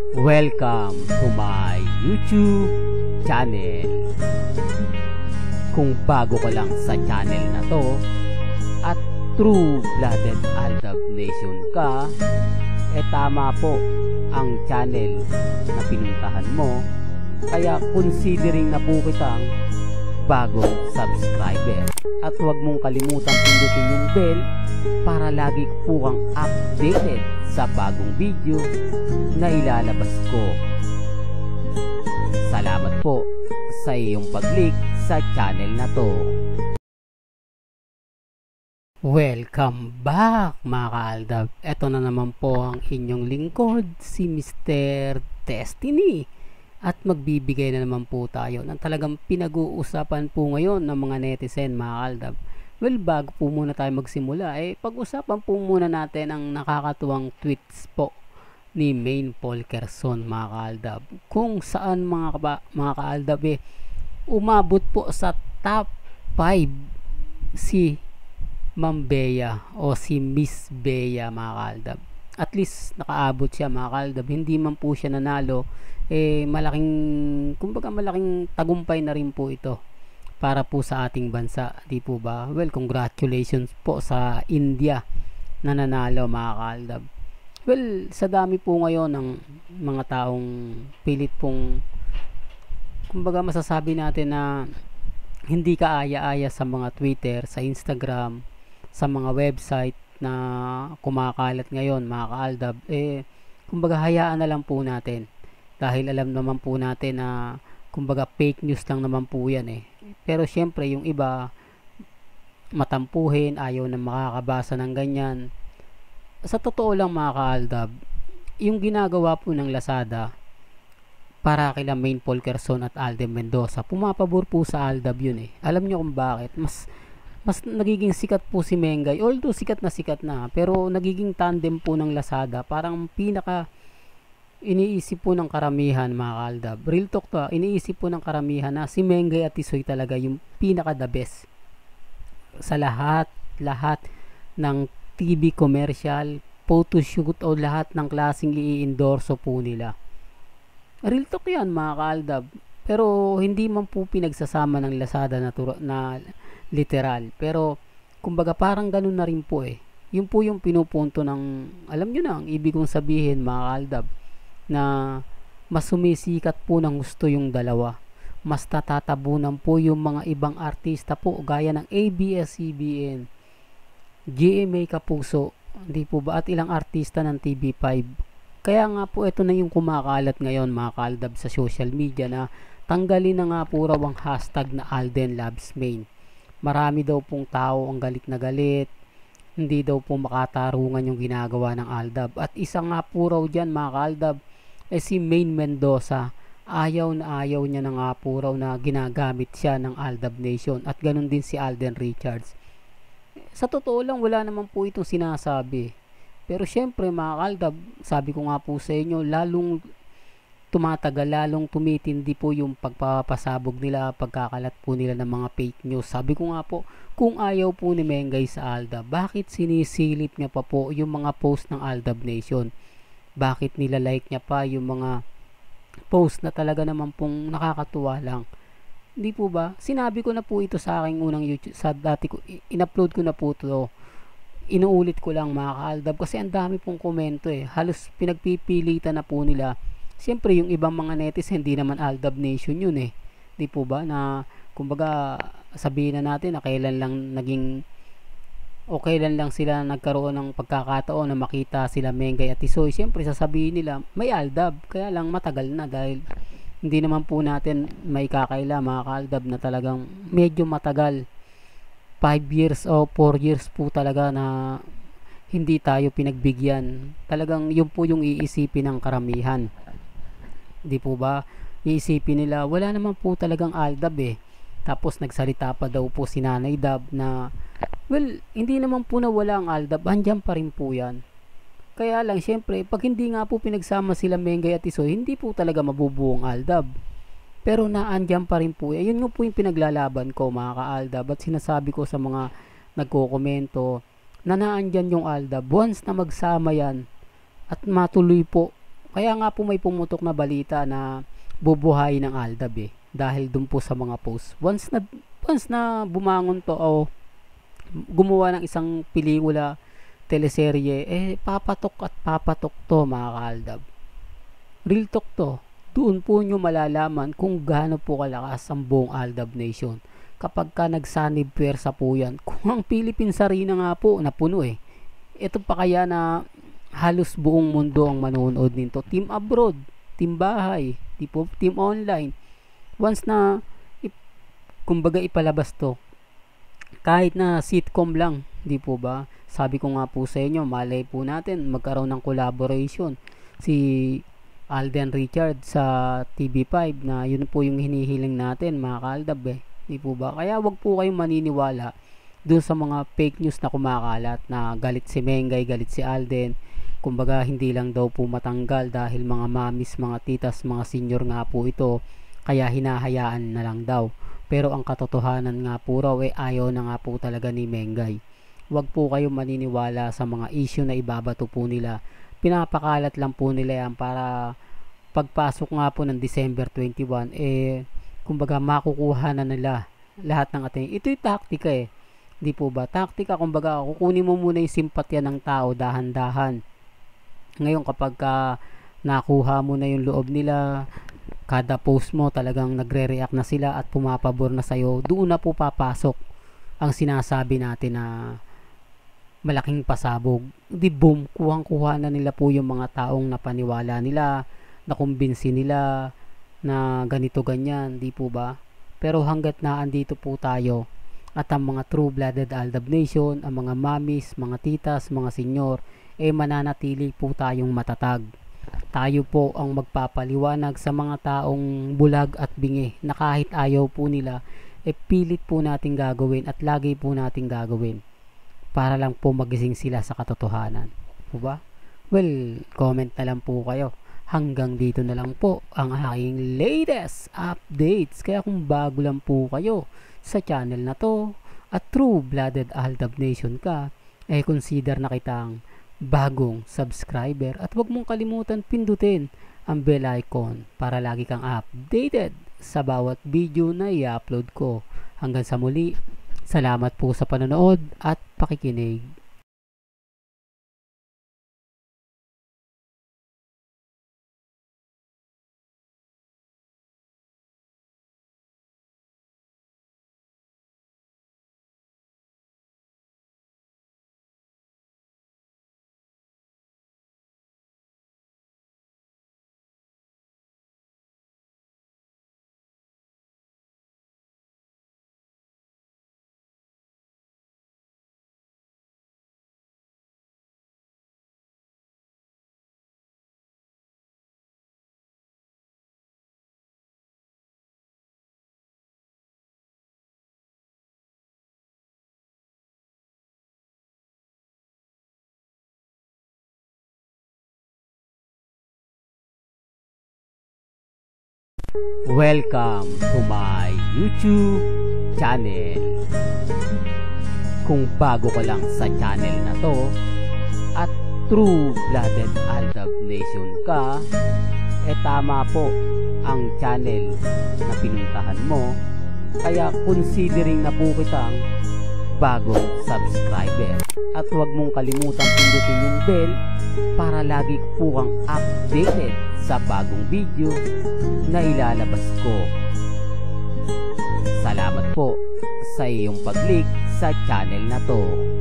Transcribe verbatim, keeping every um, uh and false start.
Welcome to my YouTube channel. Kung bago ka lang sa channel na to at true-blooded Aldab Nation ka, eh tama po ang channel na pinuntahan mo. Kaya considering na po kitang bagong subscriber. At huwag mong kalimutan pindutin yung bell para lagi po kang updated sa bagong video na ilalabas ko. Salamat po sa iyong pag-click sa channel na to. Welcome back mga ka-Aldab. Ito na naman po ang inyong lingkod, si Mister Destiny. At magbibigay na naman po tayo ng talagang pinag-uusapan po ngayon ng mga netizen mga ka-Aldab. Well, bago po muna tayo magsimula, eh pag-usapan po muna natin ang nakakatuwang tweets po ni Maine Polkerson mga ka-Aldab. Kung saan mga, ka mga ka-Aldab eh, umabot po sa top five si Ma'am Bea o si Miss Bea mga ka-Aldab. At least nakaabot siya mga ka-Aldab. Hindi man po siya nanalo, eh malaking, kumbaga malaking tagumpay na rin po ito para po sa ating bansa, di po ba? Well, congratulations po sa India na nanalo mga ka-Aldab. Well, sa dami po ngayon ng mga taong pilit pong, kumbaga masasabi natin na hindi kaaya-aya sa mga Twitter, sa Instagram, sa mga website na kumakalat ngayon mga ka-Aldab, eh kumbaga hayaan na lang po natin dahil alam naman po natin na kumbaga fake news lang naman po yan eh. Pero syempre yung iba matampuhin, ayaw na makakabasa ng ganyan. Sa totoo lang mga ka-Aldab, yung ginagawa po ng Lazada para kila Maine Polkerson at Alden Mendoza, pumapabor po sa Aldab yun eh. Alam nyo kung bakit? Mas mas nagiging sikat po si Mengay, although sikat na sikat na, pero nagiging tandem po ng Lazada, parang pinaka iniisip po ng karamihan mga ka-Aldab. Real talk to, iniisip po ng karamihan na si Mengay at Tisoy talaga yung pinaka the best sa lahat lahat ng T V commercial, photoshoot o lahat ng klaseng i-endorso po nila. Real talk yan mga ka-Aldab. Pero hindi man po pinagsasama ng Lazada na, na literal, pero kumbaga parang ganun na rin po eh. Yun po yung pinupunto ng, alam nyo na ang ibig kong sabihin mga ka-Aldab, na mas sumisikat po ng gusto yung dalawa, mas natatabunan po yung mga ibang artista po gaya ng A B S C B N, G M A Kapuso, hindi po ba, at ilang artista ng T V five. Kaya nga po ito na yung kumakalat ngayon mga ka-Aldab sa social media na tanggalin na nga po raw ang hashtag na Alden Loves Maine. Marami daw pong tao ang galit na galit, hindi daw po makatarungan yung ginagawa ng Aldab. At isa nga po raw dyan mga ka-Aldab, eh si Maine Mendoza, ayaw na ayaw niya na nga po raw na ginagamit siya ng Aldab Nation, at ganun din si Alden Richards. Sa totoo lang wala naman po itong sinasabi, pero syempre mga ka-Aldab, sabi ko nga po sa inyo, lalong tumatagal, lalong tumitindi po yung pagpapasabog nila, pagkakalat po nila ng mga fake news. Sabi ko nga po, kung ayaw po ni Mengay sa Aldab, bakit sinisilip niya pa po yung mga post ng Aldab Nation? Bakit nilalike niya pa yung mga post na talaga naman pong nakakatuwa lang? Hindi po ba? Sinabi ko na po ito sa aking unang YouTube, sa dati ko, in-upload ko na po ito. Inuulit ko lang mga ka-Aldab kasi ang dami pong komento eh. Halos pinagpipilitan na po nila. Siyempre yung ibang mga netizen, hindi naman Aldab Nation yun eh. Di po ba? Na kumbaga sabihin na natin na kailan lang naging o kailan lang sila nagkaroon ng pagkakataon na makita sila Mengay at Tisoy. Siyempre sasabihin nila may Aldab. Kaya lang matagal na dahil hindi naman po natin may kakaila mga ka-Aldab na talagang medyo matagal. five years o four years po talaga na hindi tayo pinagbigyan. Talagang yun po yung iisipin ng karamihan. Di po ba? Iisipin nila, wala naman po talagang Aldab eh. Tapos nagsalita pa daw po si Nanay Dab na, well, hindi naman po na wala ang Aldab, andyan pa rin po yan. Kaya lang, syempre, pag hindi nga po pinagsama sila Mengay at Tisoy, hindi po talaga mabubuo ang Aldab. Pero naandyan pa rin po. Ayun nga po yung pinaglalaban ko mga ka-Aldab, at sinasabi ko sa mga nagko-komento na naandyan yung Aldab. Once na magsama yan at matuloy po Kaya nga po may pumutok na balita na bubuhayin ng Aldab eh. Dahil dun po sa mga posts. Once na, once na bumangon to o gumawa ng isang pelikula, teleserye, eh papatok at papatok to mga kaaldab. Real talk to. Doon po nyo malalaman kung gaano po kalakas ang buong Aldab Nation. Kapag ka nagsanib pwersa po yan. Kung ang Philippines Arena nga po napuno eh. Ito pa kaya na halos buong mundo ang manonood nito. Team abroad, team bahay, tipo, team online. Once na ip, kumbaga ipalabas to, kahit na sitcom lang, di po ba? Sabi ko nga po sa inyo, malay po natin magkaroon ng collaboration si Alden Richard sa T V five na yun po yung hinihiling natin mga kaaldab eh. Di po ba? Kaya wag po kayong maniniwala dun sa mga fake news na kumakalat na galit si Mengay, galit si Alden. Kumbaga hindi lang daw po matanggal dahil mga mamis, mga titas, mga senior nga po ito. Kaya hinahayaan na lang daw. Pero ang katotohanan nga po raw eh ayaw na nga po talaga ni Mengay. Huwag po kayong maniniwala sa mga issue na ibabato po nila. Pinapakalat lang po nila yan para pagpasok nga po ng December twenty-one eh kumbaga makukuha na nila lahat ng ating. Ito'y taktika eh. Di po ba? Taktika kumbaga kukunin mo muna yung simpatya ng tao dahan-dahan. Ngayon kapag ka nakuha mo na yung loob nila, kada post mo talagang nagre-react na sila at pumapabor na sa'yo, doon na po papasok ang sinasabi natin na malaking pasabog. Di boom, kuhang-kuha na nila po yung mga taong napaniwala nila, nakumbinsi nila na ganito ganyan, di po ba? Pero hanggat na andito po tayo at ang mga true-blooded Aldab Nation, ang mga mamis, mga titas, mga senyor, eh mananatili po tayong matatag. Tayo po ang magpapaliwanag sa mga taong bulag at bingi na kahit ayaw po nila, eh pilit po natin gagawin at lagi po natin gagawin para lang po magising sila sa katotohanan. Po ba? Well, comment na lang po kayo. Hanggang dito na lang po ang aking latest updates. Kaya kung bago lang po kayo sa channel na to at true-blooded Aldab Nation ka, eh consider na kitang bagong subscriber at huwag mong kalimutan pindutin ang bell icon para lagi kang updated sa bawat video na i-upload ko. Hanggang sa muli, salamat po sa panonood at pakikinig. Welcome to my YouTube channel. Kung bago ka lang sa channel na to at true-blooded Aldab Nation ka, eh tama po ang channel na pinuntahan mo. Kaya considering na po kitang bagong subscriber. At huwag mong kalimutan pindutin yung bell para lagi po kang updated sa bagong video na ilalabas ko. Salamat po sa iyong pag-click sa channel na to.